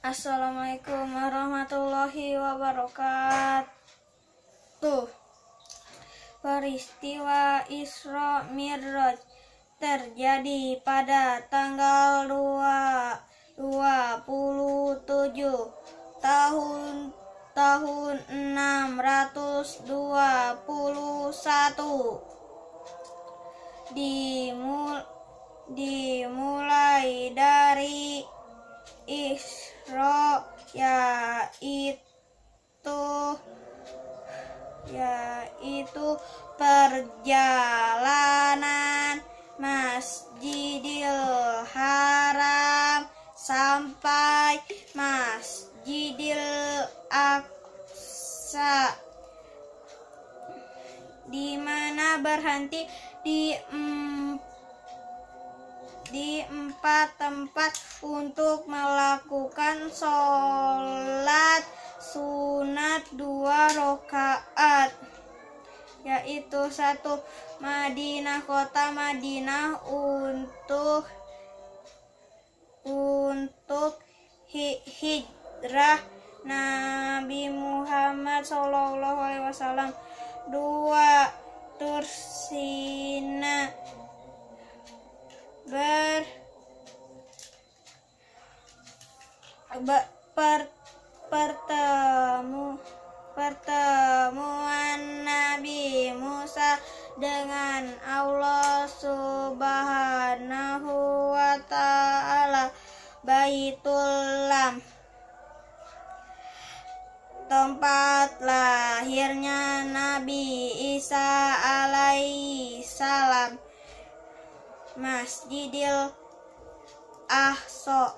Assalamualaikum warahmatullahi wabarakatuh. Peristiwa Isra Mi'raj terjadi pada tanggal 27 tahun 621. Dimulai dari Isra yaitu perjalanan Masjidil Haram sampai Masjidil Aqsa, di mana berhenti di 4 tempat untuk melakukan sholat sunat 2 rakaat, yaitu 1 Madinah, kota Madinah untuk hijrah Nabi Muhammad SAW. 2 Tursina pertemuan Nabi Musa dengan Allah Subhanahu wa Ta'ala. Baitul Lam, tempat lahirnya Nabi Isa alaihi salam. Masjidil Aqsa,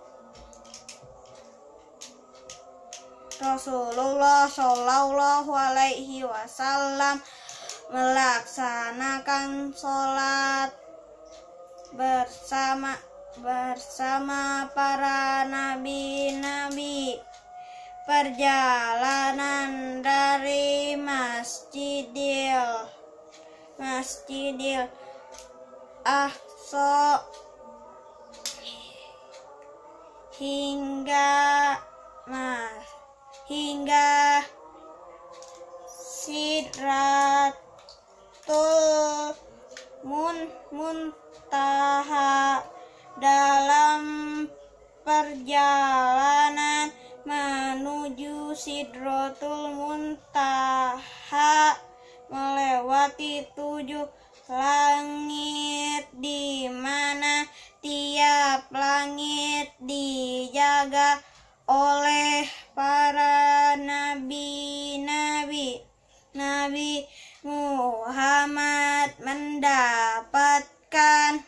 Rasulullah Shallallahu alaihi wasallam melaksanakan sholat bersama para nabi-nabi. Perjalanan dari Masjidil Aqsa hingga Sidratul Muntaha. Dalam perjalanan menuju Sidratul Muntaha melewati 7 langit, di mana tiap langit dijaga oleh para nabi-nabi. Nabi Muhammad mendapatkan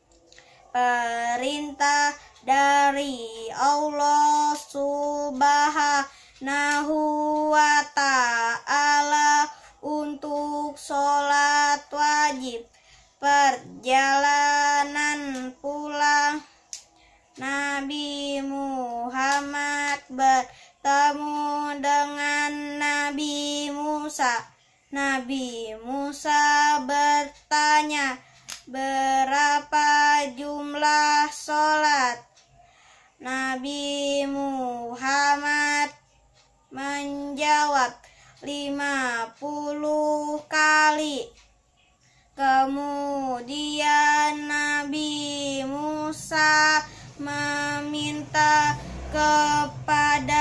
perintah dari Allah Subhanahu wa Ta'ala untuk sholat wajib. Perjalanan pulang, Nabi Muhammad bertemu dengan Nabi Musa. Nabi Musa bertanya, berapa jumlah sholat? Nabi Muhammad menjawab, 50 kali. Kemudian Nabi Musa meminta kepada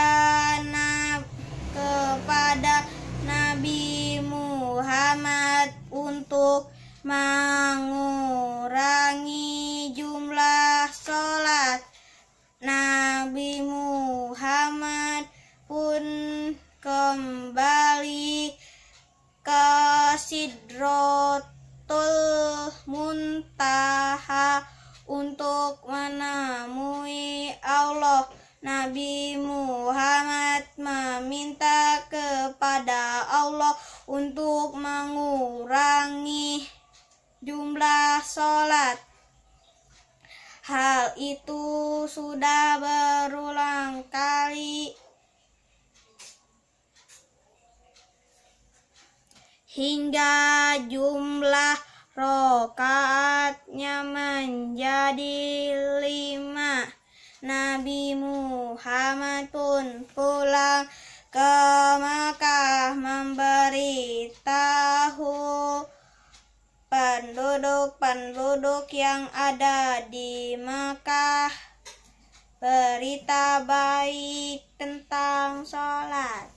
Nabi Muhammad untuk mengurangi jumlah sholat. Nabi Muhammad pun kembali ke Sidratul Muntaha untuk menemui Allah. Nabi Muhammad meminta kepada Allah untuk mengurangi jumlah sholat. Hal itu sudah berulang kali hingga jumlah rakaatnya menjadi 5. Nabi Muhammad pun pulang ke Makkah memberitahu penduduk yang ada di Makkah berita baik tentang sholat.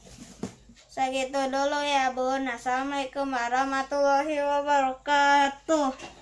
Segitu dulu ya Bun. Assalamualaikum warahmatullahi wabarakatuh.